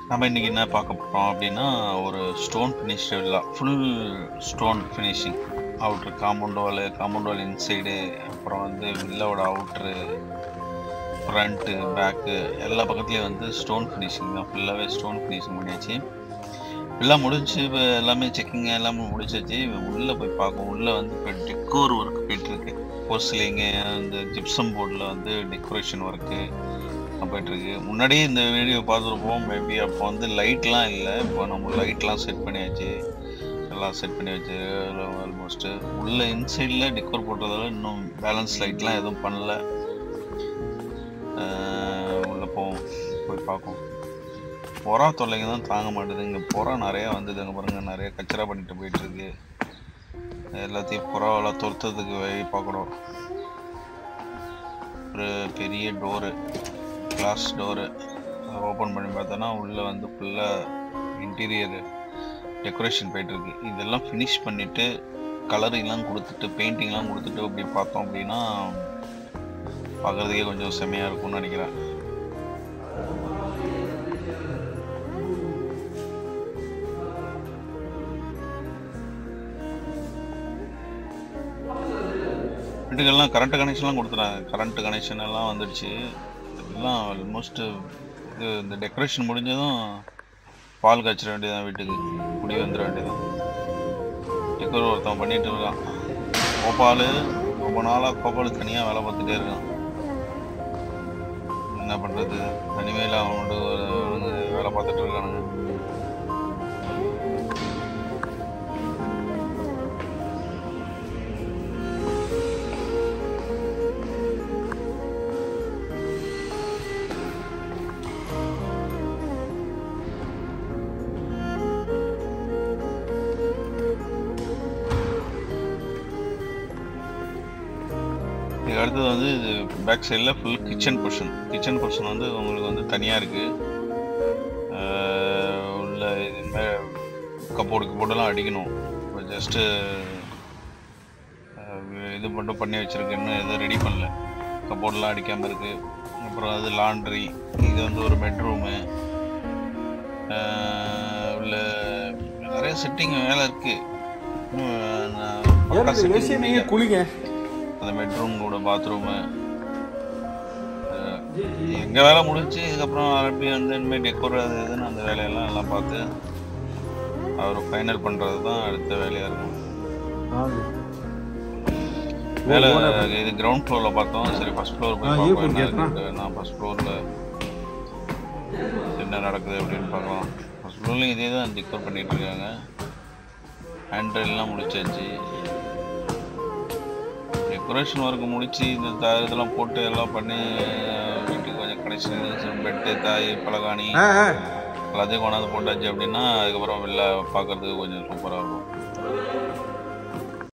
நம்ம இன்னைக்கு என்ன பார்க்க போறோம் அப்படின்னா, ஒரு stone finished villa. Full stone finishing. Outer compound wall inside, அப்புறம் வந்து வில்லாவோட அவுட்ரு, ஃப்ரண்ட்டு, பேக்கு எல்லா பக்கத்துலேயும் வந்து ஸ்டோன் ஃபினிஷிங் தான். ஃபுல்லாகவே ஸ்டோன் ஃபினிஷிங் பண்ணியாச்சு. வில்லா முடிச்சு இப்போ எல்லாமே செக்கிங் எல்லாமே முடிச்சாச்சு. உள்ளே போய் பார்ப்போம். உள்ளே வந்து இப்போ டெக்கோர் ஒர்க் போயிட்டுருக்கு. போர்சிலிங்கு, அந்த ஜிப்சம் போர்டில் வந்து டெக்கரேஷன் ஒர்க்கு போயிட்டுருக்கு. முன்னாடியே இந்த வீடியோ பார்த்துருப்போம். மேபி அப்போ வந்து லைட்லாம் இல்லை. இப்போ நம்ம லைட்லாம் செட் பண்ணியாச்சு. எல்லாம் செட் பண்ணி வச்சு ஆல்மோஸ்ட்டு உள்ள இன்சைடில் டெக்கோர் போட்டதால இன்னும் பேலன்ஸ் லைட்லாம் எதுவும் பண்ணல. உள்ளே போய் பார்ப்போம். புறா தொல்லைங்க தான் தாங்க மாட்டேது. இங்கே புறா நிறையா வந்தது. அங்கே பாருங்கள், நிறைய கச்சரா பண்ணிட்டு போயிட்டுருக்கு. எல்லாத்தையும் புறாவெல்லாம் துரத்துறதுக்கு வழி பார்க்கணும். ஒரு பெரிய டோரு, கிளாஸ் டோரு ஓப்பன் பண்ணி பார்த்தோன்னா உள்ளே வந்து ஃபுல்லாக இன்டீரியர் டெக்கரேஷன் போயிட்டுருக்கு. இதெல்லாம் ஃபினிஷ் பண்ணிவிட்டு கலரிங்லாம் கொடுத்துட்டு பெயிண்டிங்லாம் கொடுத்துட்டு அப்படி பார்த்தோம் அப்படின்னா பார்க்குறதுக்கே கொஞ்சம் செம்மையாக இருக்கும்னு நினைக்கிறேன். வீட்டுக்கெல்லாம் கரண்ட் கனெக்ஷன்லாம் கொடுத்துட்டாங்க. கரண்ட் கனெக்ஷன் எல்லாம் வந்துடுச்சு. எல்லாம் ஆல்மோஸ்ட்டு இது இந்த டெக்கரேஷன் முடிஞ்சதும் பால் காய்ச்சிட வேண்டியதான். வீட்டுக்கு குடி வந்துட வேண்டியதான். டெக்கோர் ஒருத்தன் பண்ணிகிட்டு இருக்கான். கோபால் ரொம்ப நாளாக கோபால் தனியாக வேலை பார்த்துட்டே இருக்கான். என்ன பண்ணுறது, தனிமையில் அவனோட வேலை பார்த்துட்டு இருக்கானுங்க. இதுக்கு அடுத்தது வந்து இது பேக் சைடில் ஃபுல் கிச்சன் போர்ஷன் வந்து உங்களுக்கு வந்து தனியாக இருக்குது. உள்ள இது கப்போர்டெல்லாம் அடிக்கணும். இப்போ ஜஸ்ட்டு இது மட்டும் பண்ணி வச்சுருக்கு. இன்னும் எதுவும் ரெடி பண்ணல. கப்போர்டெலாம் அடிக்காமல் இருக்குது. அப்புறம் அது லாண்ட்ரி. இது வந்து ஒரு பெட்ரூமு. உள்ள நிறைய செட்டிங் வேலை இருக்குது. குளிங்க. அந்த பெட்ரூம் கூட பாத்ரூமு எங்கள் வேலை முடிச்சு. இதுக்கப்புறம் அப்படி வந்து இனிமேல் டெக்கோர் அது இதுன்னு அந்த வேலையெல்லாம் எல்லாம் பார்த்து அவர் ஃபைனல் பண்ணுறது தான் அடுத்த வேலையாக இருக்கும். வேலை இது கிரவுண்ட் ஃப்ளோரில் பார்த்தோம். சரி, ஃபஸ்ட் ஃப்ளோர் போய் பார்ப்போம். நான் ஃபஸ்ட் ஃப்ளோரில் என்ன நடக்குது அப்படின்னு பார்க்கலாம். ஃபஸ்ட் ஃப்ளோர்லேயும் இதே தான் டெக்கோர் பண்ணிகிட்டு இருக்காங்க. ஹேண்ட்ரெல்லாம் முடிச்சாச்சு. டெக்கரேஷன் ஒர்க்கு முடிச்சு இந்த இதெல்லாம் போட்டு எல்லாம் பண்ணி வீட்டுக்கு கொஞ்சம் கனெக்ஷன், பெட்டு, தாய், பலகாணி எல்லாத்தையும் கொண்டாந்து போட்டாச்சு அப்படின்னா அதுக்கப்புறம் வெளில பார்க்குறதுக்கு கொஞ்சம் சூப்பராக இருக்கும்.